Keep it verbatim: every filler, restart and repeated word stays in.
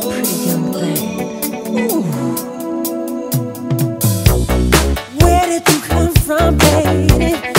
pretty young thing. Ooh. Where did you come from, baby?